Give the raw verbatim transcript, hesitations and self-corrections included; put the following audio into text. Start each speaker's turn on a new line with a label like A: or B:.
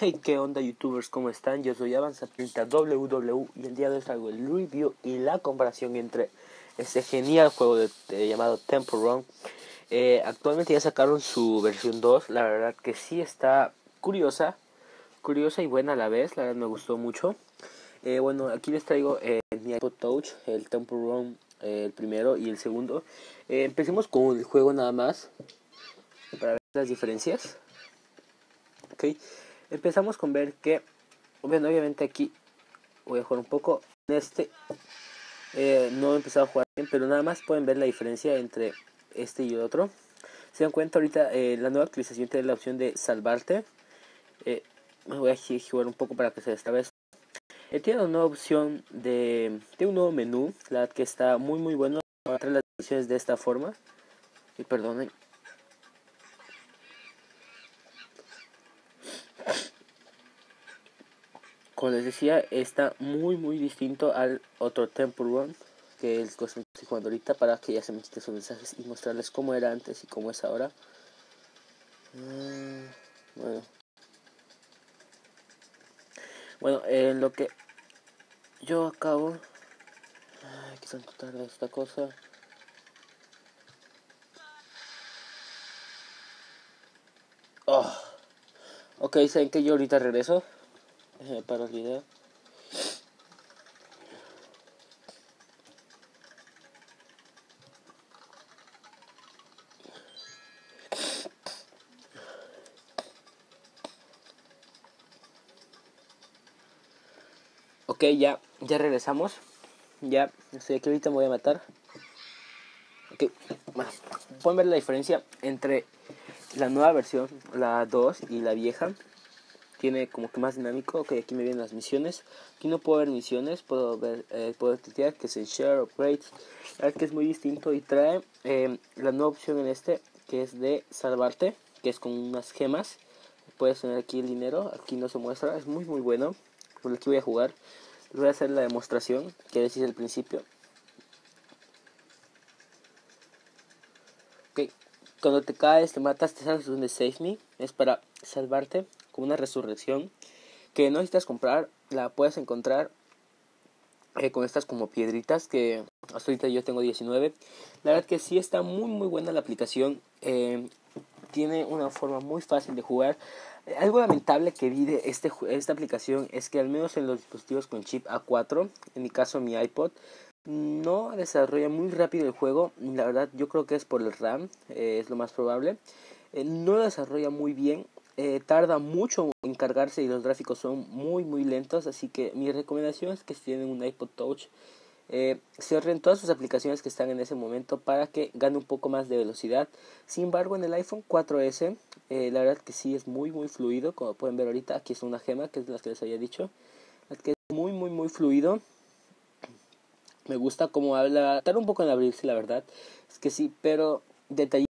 A: Hey, ¿qué onda youtubers? ¿Cómo están? Yo soy Avanzapinta W W y el día de hoy traigo el review y la comparación entre este genial juego de, de, llamado Temple Run. Eh, actualmente ya sacaron su versión dos, la verdad que sí está curiosa, curiosa y buena a la vez, la verdad me gustó mucho. Eh, bueno, aquí les traigo eh, mi iPod Touch, el Temple Run, eh, el primero y el segundo. Eh, empecemos con el juego nada más, para ver las diferencias. Ok, empezamos con ver que, bueno, obviamente aquí voy a jugar un poco. En este eh, no he empezado a jugar bien, pero nada más pueden ver la diferencia entre este y el otro. Se dan cuenta ahorita, eh, la nueva actualización tiene la opción de salvarte. Eh, me voy a jugar un poco para que se esta vez. Eh, tiene una nueva opción de, de un nuevo menú, la que está muy muy bueno. Para traer las opciones de esta forma. Y perdonen. Como les decía, está muy muy distinto al otro Temple Run, que es el que estoy jugando ahorita, para que ya se me quiten sus mensajes y mostrarles cómo era antes y cómo es ahora. Mm, bueno, bueno en lo que yo acabo... Ay, que tanto tarda esta cosa. Oh. Ok, saben que yo ahorita regreso. Eh, para el video. Ok, ya, ya regresamos. Ya, estoy aquí, ahorita me voy a matar. Ok, bueno, pueden ver la diferencia entre la nueva versión, la dos y la vieja. Tiene como que más dinámico. Ok, aquí me vienen las misiones. Aquí no puedo ver misiones, puedo ver, eh, puedo tutear que es el share upgrades. La verdad que es muy distinto y trae eh, la nueva opción en este, que es de salvarte, que es con unas gemas. Puedes tener aquí el dinero, aquí no se muestra, es muy muy bueno. Por aquí voy a jugar. Les voy a hacer la demostración, que decís al principio. Ok, cuando te caes, te matas, te sales donde Save Me. Es para salvarte con una resurrección que no necesitas comprar, la puedes encontrar eh, con estas como piedritas que hasta ahorita yo tengo diecinueve. La verdad que sí está muy muy buena la aplicación. Eh, tiene una forma muy fácil de jugar. Eh, algo lamentable que vi de este, esta aplicación es que al menos en los dispositivos con chip A cuatro, en mi caso mi iPod, no desarrolla muy rápido el juego. La verdad yo creo que es por el RAM, eh, es lo más probable. Eh, no lo desarrolla muy bien. Eh, tarda mucho en cargarse y los gráficos son muy muy lentos, así que mi recomendación es que si tienen un iPod Touch, eh, cierren todas sus aplicaciones que están en ese momento para que gane un poco más de velocidad. Sin embargo, en el iPhone cuatro ese, eh, la verdad que sí es muy muy fluido, como pueden ver ahorita. Aquí es una gema, que es de las que les había dicho, la que es muy muy muy fluido. Me gusta cómo habla, tarda un poco en abrirse, la verdad es que sí, pero detallitos